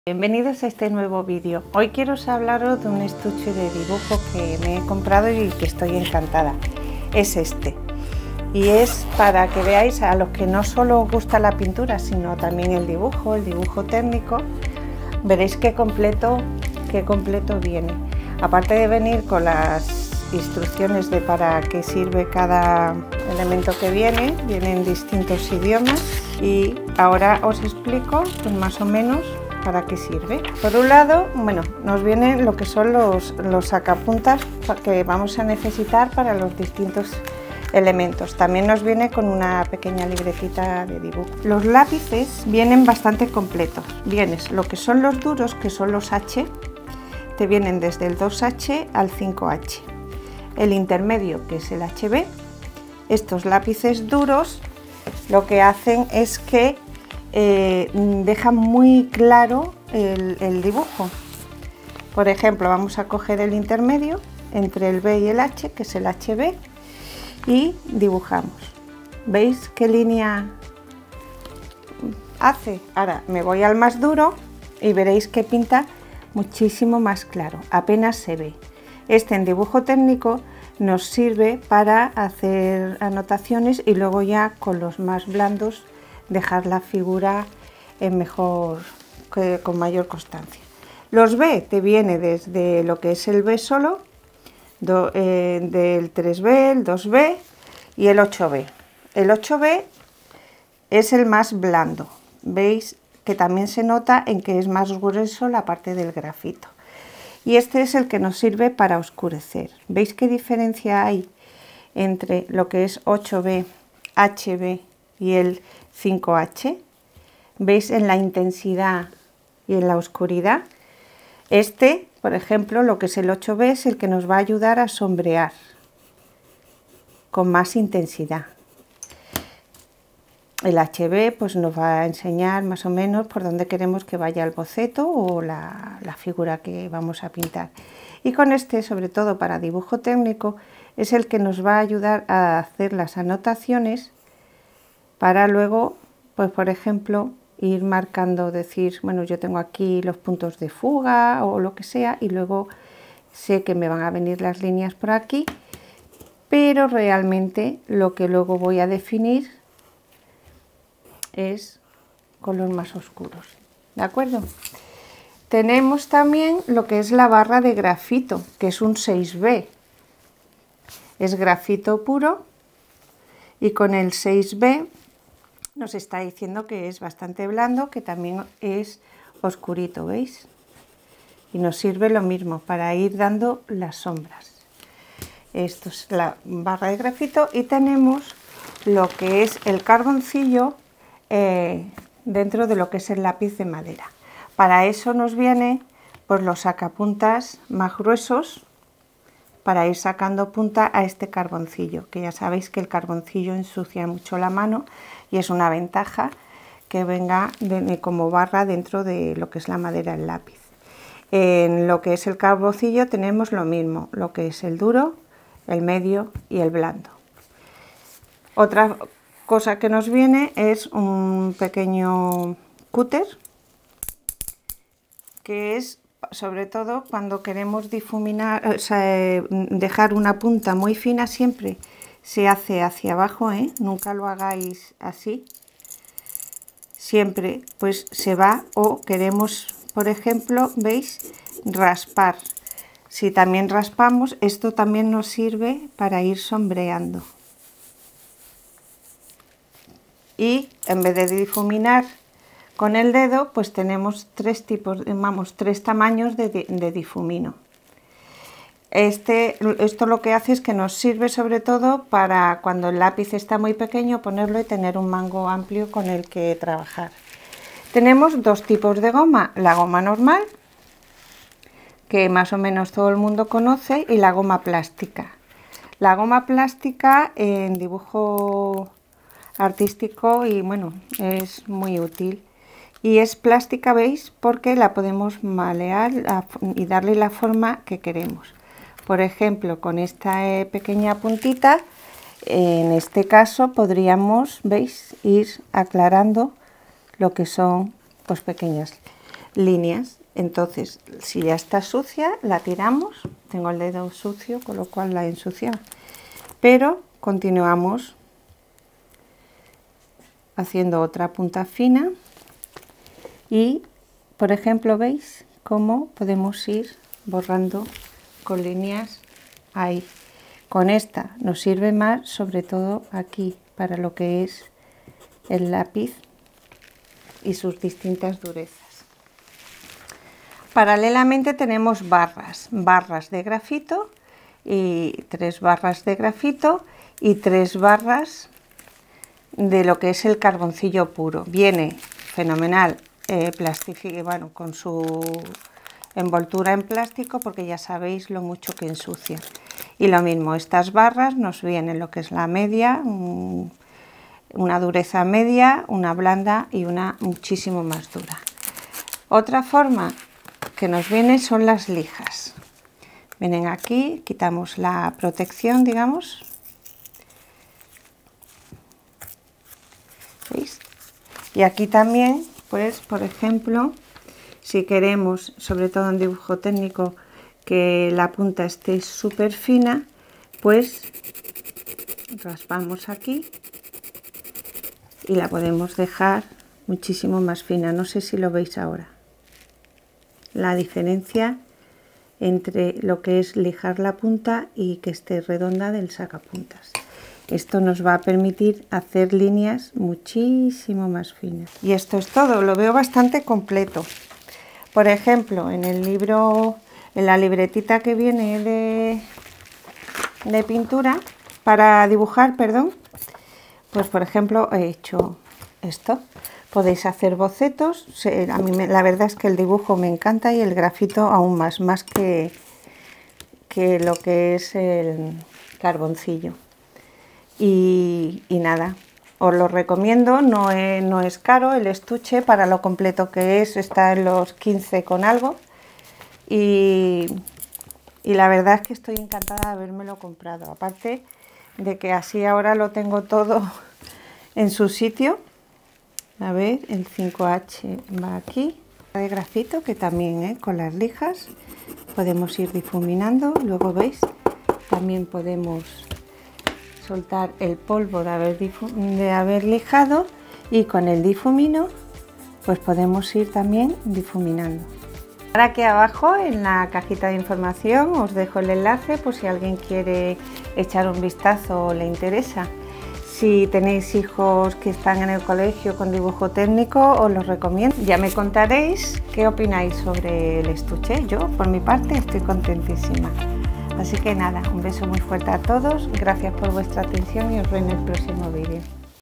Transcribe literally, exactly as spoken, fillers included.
Bienvenidos a este nuevo vídeo. Hoy quiero hablaros de un estuche de dibujo que me he comprado y que estoy encantada. Es este. Y es para que veáis a los que no solo os gusta la pintura, sino también el dibujo, el dibujo técnico. Veréis qué completo, qué completo viene. Aparte de venir con las instrucciones de para qué sirve cada elemento que viene, vienen distintos idiomas y ahora os explico pues, más o menos para qué sirve. Por un lado, bueno, nos vienen lo que son los, los sacapuntas que vamos a necesitar para los distintos elementos. También nos viene con una pequeña libretita de dibujo. Los lápices vienen bastante completos. Vienes lo que son los duros, que son los H, te vienen desde el dos H al cinco H. El intermedio, que es el H B. Estos lápices duros lo que hacen es que Eh, deja muy claro el, el dibujo. Por ejemplo, vamos a coger el intermedio entre el B y el H, que es el H B, y dibujamos. ¿Veis qué línea hace? Ahora me voy al más duro y veréis que pinta muchísimo más claro, apenas se ve. Este en dibujo técnico nos sirve para hacer anotaciones y luego ya con los más blandos dejar la figura en mejor, que, con mayor constancia. Los B te viene desde lo que es el B solo, do, eh, del tres B, el dos B y el ocho B. El ocho B es el más blando, veis que también se nota en que es más grueso la parte del grafito. Y este es el que nos sirve para oscurecer. ¿Veis qué diferencia hay entre lo que es ocho B, H B y el cinco H? ¿Veis en la intensidad y en la oscuridad? Este, por ejemplo, lo que es el ocho B es el que nos va a ayudar a sombrear con más intensidad. El H B pues nos va a enseñar más o menos por dónde queremos que vaya el boceto o la, la figura que vamos a pintar. Y con este, sobre todo para dibujo técnico, es el que nos va a ayudar a hacer las anotaciones para luego, pues por ejemplo, ir marcando, decir, bueno, yo tengo aquí los puntos de fuga o lo que sea, y luego sé que me van a venir las líneas por aquí, pero realmente lo que luego voy a definir es con los más oscuros, ¿de acuerdo? Tenemos también lo que es la barra de grafito, que es un seis B, es grafito puro, y con el seis B nos está diciendo que es bastante blando, que también es oscurito, ¿veis? Y nos sirve lo mismo para ir dando las sombras. Esto es la barra de grafito y tenemos lo que es el carboncillo eh, dentro de lo que es el lápiz de madera. Para eso nos viene pues, los sacapuntas más gruesos para ir sacando punta a este carboncillo, que ya sabéis que el carboncillo ensucia mucho la mano y es una ventaja que venga de, de, como barra dentro de lo que es la madera del lápiz. En lo que es el carboncillo tenemos lo mismo, lo que es el duro, el medio y el blando. Otra cosa que nos viene es un pequeño cúter, que es sobre todo cuando queremos difuminar, o sea, dejar una punta muy fina, siempre se hace hacia abajo, ¿eh? Nunca lo hagáis así, siempre pues se va, o queremos, por ejemplo, veis, raspar. Si también raspamos, esto también nos sirve para ir sombreando. Y en vez de difuminar con el dedo, pues tenemos tres tipos, vamos, tres tamaños de, de, de difumino. Este, esto lo que hace es que nos sirve sobre todo para cuando el lápiz está muy pequeño, ponerlo y tener un mango amplio con el que trabajar. Tenemos dos tipos de goma, la goma normal, que más o menos todo el mundo conoce, y la goma plástica. La goma plástica en dibujo artístico y bueno, es muy útil. Y es plástica, ¿veis? Porque la podemos malear y darle la forma que queremos. Por ejemplo, con esta eh, pequeña puntita, en este caso podríamos, ¿veis? Ir aclarando lo que son pues, pequeñas líneas. Entonces, si ya está sucia, la tiramos. Tengo el dedo sucio, con lo cual la he ensuciado. Pero continuamos haciendo otra punta fina y, por ejemplo, veis cómo podemos ir borrando con líneas ahí. Con esta nos sirve más, sobre todo aquí, para lo que es el lápiz y sus distintas durezas. Paralelamente tenemos barras, barras de grafito y tres barras de grafito y tres barras de lo que es el carboncillo puro. Viene fenomenal, eh, plastificado, bueno, con su envoltura en plástico, porque ya sabéis lo mucho que ensucia. Y lo mismo, estas barras nos vienen lo que es la media, un, una dureza media, una blanda y una muchísimo más dura. Otra forma que nos viene son las lijas. Vienen aquí, quitamos la protección, digamos. ¿Veis? Y aquí también, pues, por ejemplo, si queremos, sobre todo en dibujo técnico, que la punta esté súper fina, pues raspamos aquí y la podemos dejar muchísimo más fina. No sé si lo veis ahora. La diferencia entre lo que es lijar la punta y que esté redonda del sacapuntas. Esto nos va a permitir hacer líneas muchísimo más finas. Y esto es todo, lo veo bastante completo. Por ejemplo, en el libro, en la libretita que viene de, de pintura, para dibujar, perdón, pues por ejemplo he hecho esto. Podéis hacer bocetos. A mí me, la verdad es que el dibujo me encanta y el grafito aún más, más que, que lo que es el carboncillo. Y, y nada, os lo recomiendo, no es, no es caro el estuche para lo completo que es, está en los quince con algo. Y, y la verdad es que estoy encantada de habérmelo comprado, aparte de que así ahora lo tengo todo en su sitio. A ver, el cinco H va aquí, de grafito que también ¿eh? con las lijas podemos ir difuminando. Luego veis, también podemos soltar el polvo de haber, de haber lijado y con el difumino pues podemos ir también difuminando. Ahora aquí abajo en la cajita de información os dejo el enlace por si alguien quiere echar un vistazo o le interesa. Si tenéis hijos que están en el colegio con dibujo técnico, os los recomiendo. Ya me contaréis qué opináis sobre el estuche. Yo, por mi parte, estoy contentísima. Así que nada, un beso muy fuerte a todos. Gracias por vuestra atención y os veo en el próximo vídeo.